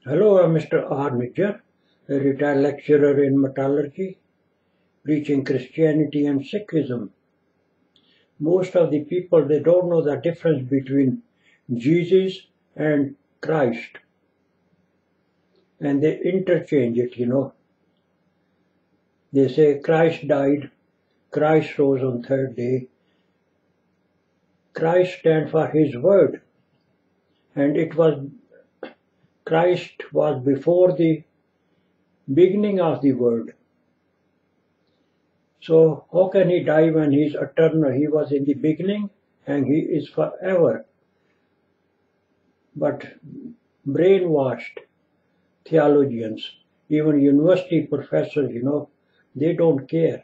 Hello, I'm Mr. R. Nijjar, a retired lecturer in metallurgy, preaching Christianity and Sikhism. Most of the people, they don't know the difference between Jesus and Christ, and they interchange it. They say Christ died, Christ rose on third day. Christ stands for His word, and Christ was before the beginning of the word. So how can He die when He is eternal? He was in the beginning and He is forever. But brainwashed theologians, even university professors, they don't care.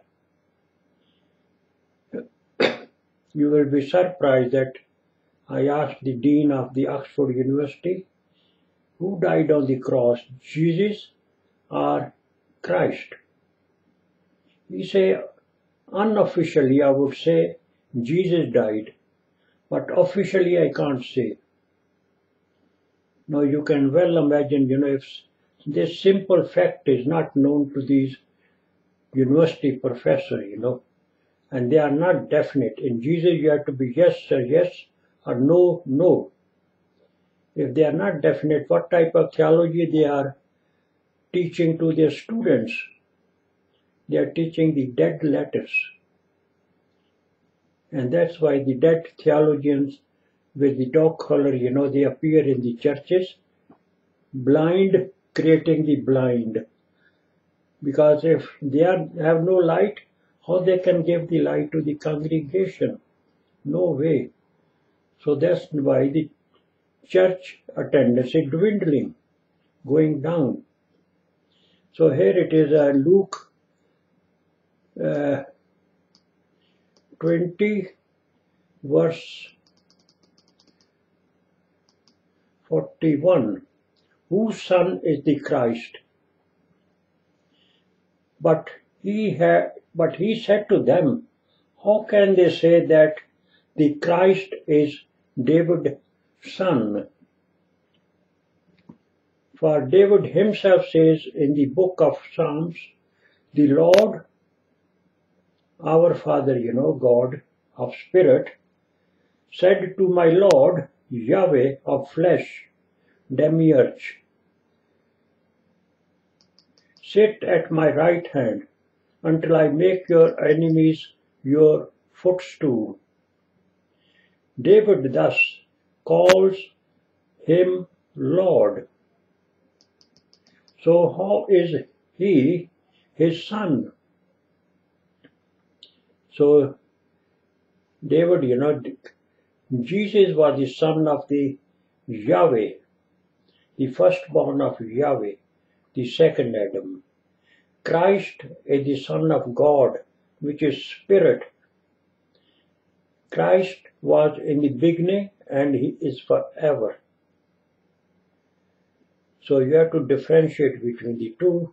You will be surprised that I asked the dean of the Oxford University, who died on the cross, Jesus or Christ? He said, unofficially I would say Jesus died, but officially I can't say. Now you can well imagine, if this simple fact is not known to these university professors, and they are not definite. In Jesus you have to be yes sir, yes, or no, no. If they are not definite, what type of theology they are teaching to their students? They are teaching the dead letters. And that's why the dead theologians with the dog collar, they appear in the churches, blind, creating the blind. Because if they have no light, how they can give the light to the congregation? No way. So that's why the church attendance is dwindling, going down. So here it is Luke 20 verse 41. Whose son is the Christ? But he said to them, how can they say that the Christ is David's son? For David himself says in the book of Psalms, the Lord, our Father, God of spirit, said to my Lord Yahweh of flesh, demiurge, sit at my right hand until I make your enemies your footstool. David thus calls him Lord. So how is he his son? So David, Jesus was the son of the Yahweh, the firstborn of Yahweh, the second Adam. Christ is the Son of God, which is Spirit. Christ was in the beginning and He is forever. So you have to differentiate between the two,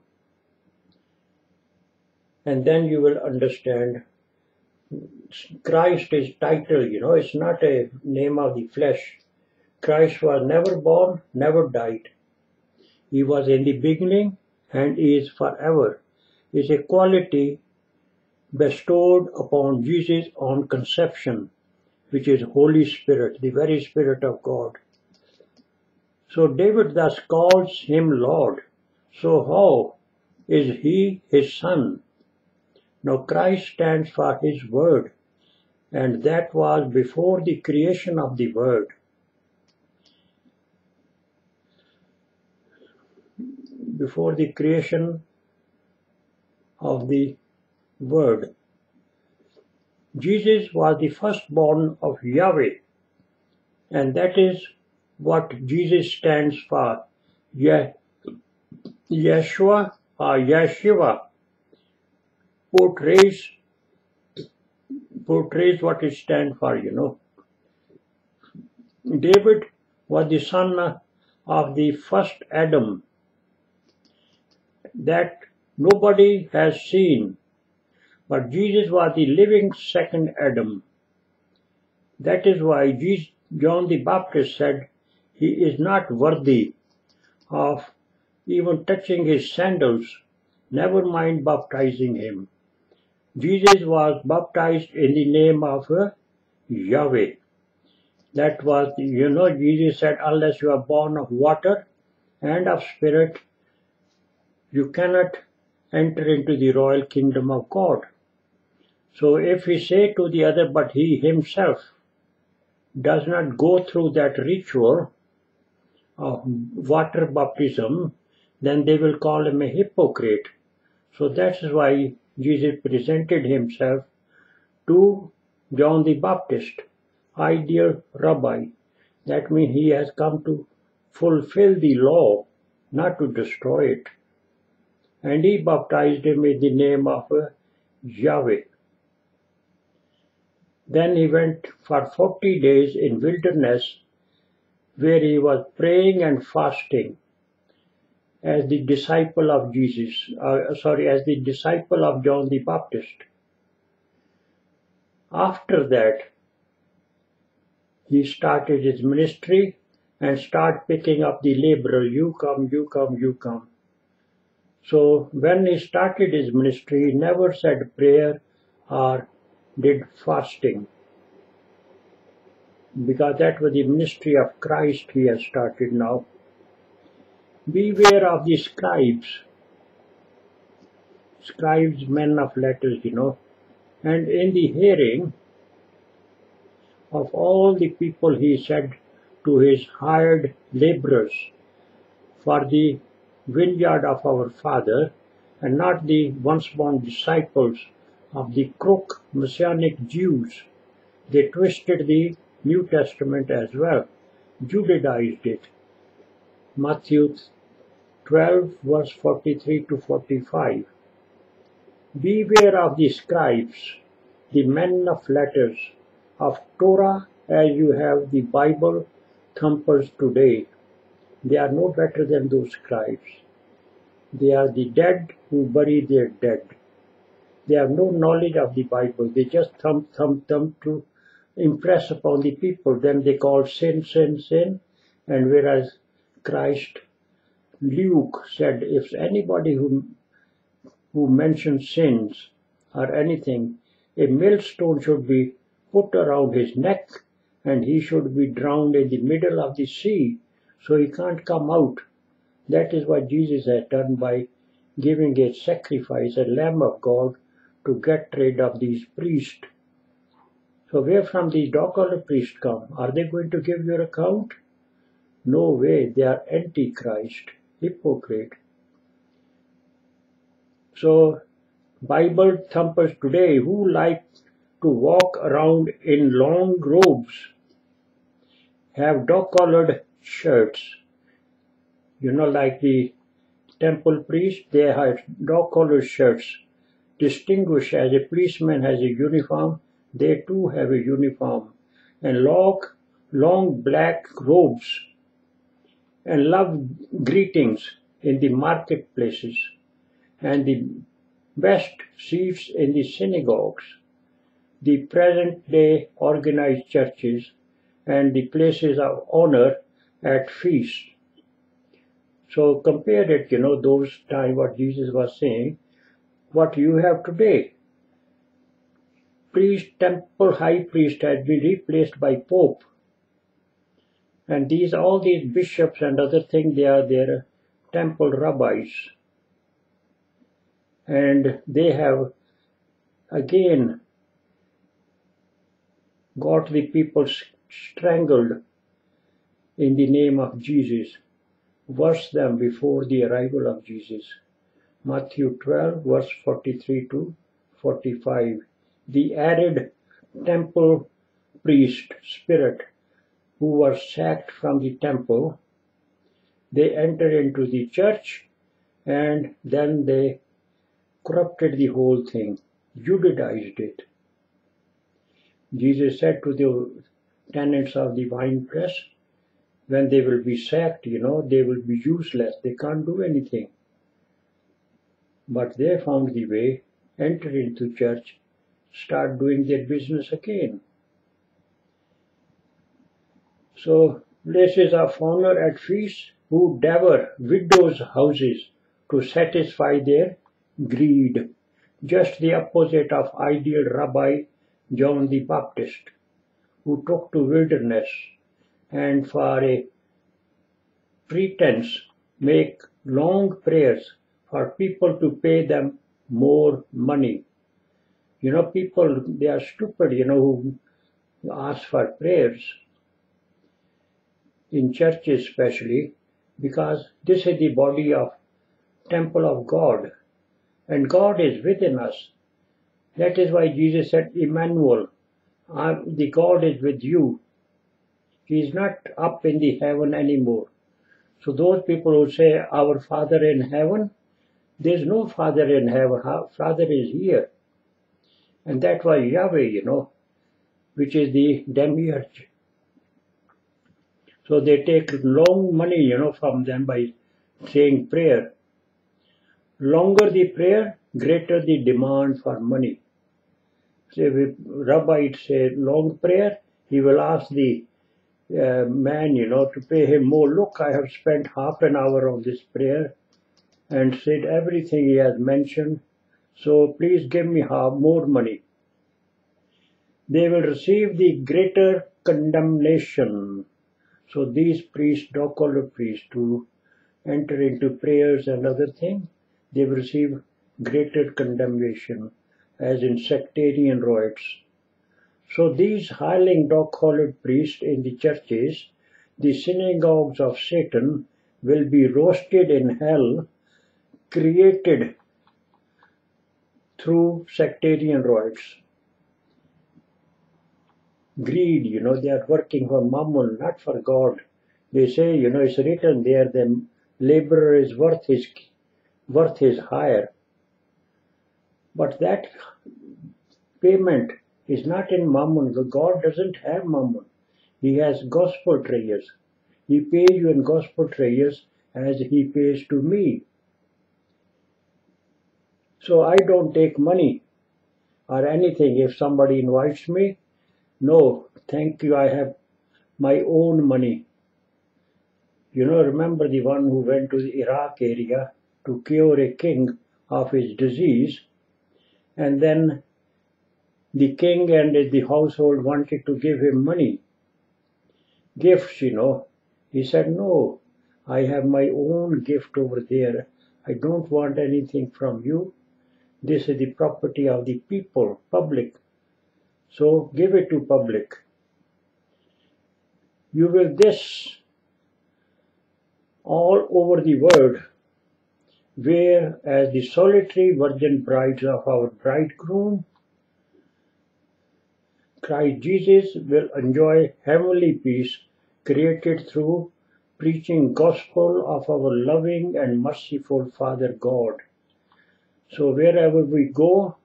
and then you will understand Christ is title, it's not a name of the flesh. Christ was never born, never died. He was in the beginning and He is forever. It's a quality bestowed upon Jesus on conception, which is Holy Spirit, the very Spirit of God. So David thus calls Him Lord. So how is He His son? Now Christ stands for His word, and that was before the creation of the word. Before the creation of the word. Jesus was the firstborn of Yahweh, and that is what Jesus stands for. YeShoua YeShiva portrays what it stands for, David was the son of the first Adam that nobody has seen, but Jesus was the living second Adam. That is why John the Baptist said, he is not worthy of even touching his sandals, never mind baptizing him. Jesus was baptized in the name of Yahweh. That was, Jesus said, unless you are born of water and of spirit, you cannot enter into the royal kingdom of God. So if we say to the other, but he himself does not go through that ritual of water baptism, then they will call him a hypocrite. So that's why Jesus presented himself to John the Baptist, ideal rabbi. That means he has come to fulfill the law, not to destroy it. And he baptized him in the name of Yahweh. Then he went for 40 days in wilderness, where he was praying and fasting as the disciple of as the disciple of John the Baptist. After that, he started his ministry and started picking up the laborers. You come, you come, you come. So when he started his ministry, he never said prayer or did fasting, because that was the ministry of Christ he has started now. Beware of the scribes, men of letters, and in the hearing of all the people he said to his hired laborers, for the vineyard of our Father, and not the once born disciples of the crook Messianic Jews. They twisted the New Testament as well, Judaized it. Matthew 12 verse 43 to 45. Beware of the scribes, the men of letters, of Torah, as you have the Bible thumpers today. They are no better than those scribes. They are the dead who bury their dead. They have no knowledge of the Bible. They just thump to impress upon the people. Then they call sin, sin, sin. And whereas Christ, Luke said, if anybody who mentions sins or anything, a millstone should be put around his neck and he should be drowned in the middle of the sea, so he can't come out. That is what Jesus has done by giving a sacrifice, a Lamb of God, to get rid of these priests. So where from the dog-collar priests come? Are they going to give your account? No way, they are antichrist, hypocrite. So Bible thumpers today who like to walk around in long robes, have dog-collared shirts, like the temple priest, they have dog-collared shirts. Distinguished as a policeman has a uniform, they too have a uniform. And long black robes, and love greetings in the marketplaces, and the best seats in the synagogues, the present-day organized churches, and the places of honor at feasts. So compare it, those times what Jesus was saying, what you have today. Temple high priest has been replaced by Pope. And all these bishops and other things, they are their temple rabbis. And they have again got the people strangled in the name of Jesus, worse than before the arrival of Jesus. Matthew 12 verse 43 to 45. The arid temple priest spirit who was sacked from the temple, they entered into the church and then they corrupted the whole thing, Judaized it. Jesus said to the tenants of the winepress, when they will be sacked, they will be useless, they can't do anything. But they found the way, entered into church, start doing their business again. So places of honor at feasts, who devour widows' houses to satisfy their greed, just the opposite of ideal Rabbi John the Baptist, who took to wilderness and for a pretense make long prayers for people to pay them more money. People, they are stupid, who ask for prayers in churches especially, because this is the body of temple of God, and God is within us. That is why Jesus said, Emmanuel, the God is with you. He is not up in the heaven anymore. So those people who say, our Father in heaven, there is no Father in heaven. Our Father is here. And that's why Yahweh, which is the demiurge. So they take long money, from them by saying prayer. Longer the prayer, greater the demand for money. So if Rabbi say long prayer, he will ask the man, to pay him more. Look, I have spent half an hour on this prayer and said everything he has mentioned, so please give me more money. They will receive the greater condemnation. So these priests, dog-collar priests, who enter into prayers and other things, they will receive greater condemnation, as in sectarian riots. So these hireling dog-collared priests in the churches, the synagogues of Satan, will be roasted in hell, created through sectarian riots. Greed, they are working for mammon, not for God. They say, it's written there, the laborer is worth his hire. But that payment is not in mammon. God doesn't have mammon. He has gospel treasures. He pays you in gospel treasures as he pays to me. So I don't take money or anything if somebody invites me. No, thank you, I have my own money. Remember the one who went to the Iraq area to cure a king of his disease, and then the king and the household wanted to give him money, gifts, He said, no, I have my own gift over there. I don't want anything from you. This is the property of the people, public. So give it to public. You will this all over the world, where as the solitary virgin brides of our bridegroom, Christ Jesus will enjoy heavenly peace created through preaching gospel of our loving and merciful Father God. So wherever we go,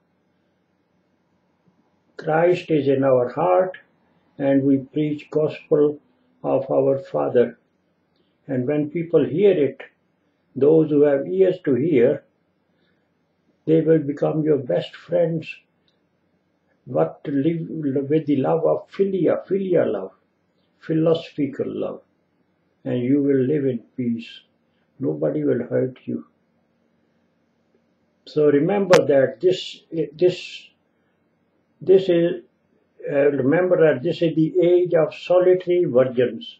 Christ is in our heart, and we preach gospel of our Father. And when people hear it, those who have ears to hear, they will become your best friends. What to live with the love of philia love, philosophical love, and you will live in peace. Nobody will hurt you. So remember that this is the age of solitary virgins.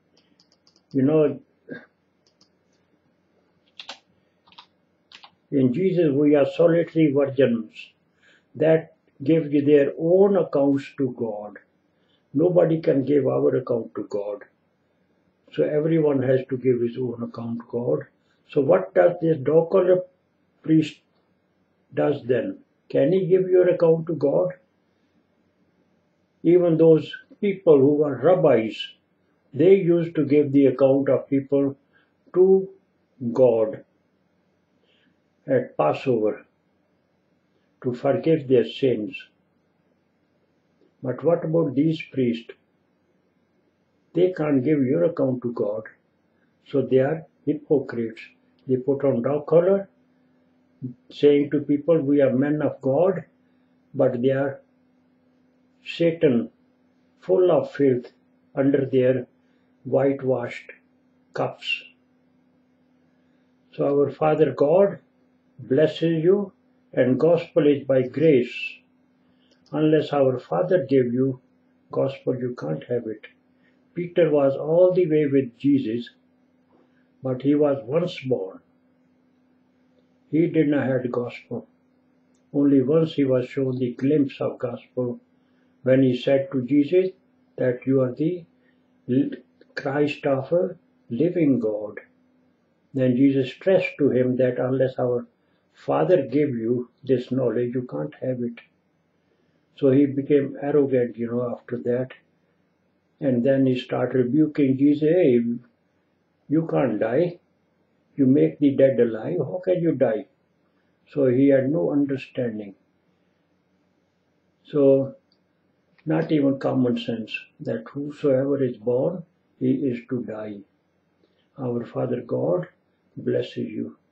In Jesus we are solitary virgins that give their own accounts to God. Nobody can give our account to God. So everyone has to give his own account to God. So what does this dog-collar priest does then? Can he give your account to God? Even those people who were rabbis, they used to give the account of people to God at Passover to forgive their sins. But what about these priests? They can't give your account to God. So they are hypocrites. They put on dog collar, saying to people, we are men of God, but they are Satan, full of filth under their whitewashed cups. So our Father God blesses you, and gospel is by grace. Unless our Father gave you gospel, you can't have it. Peter was all the way with Jesus, but he was once born. He did not have gospel. Only once he was shown the glimpse of gospel when he said to Jesus that you are the Christ of a living God. Then Jesus stressed to him that unless our Father gave you this knowledge, you can't have it. So he became arrogant, after that. And then he started rebuking Jesus. Hey, you can't die. You make the dead alive. How can you die? So he had no understanding. So not even common sense that whosoever is born, he is to die. Our Father God blesses you.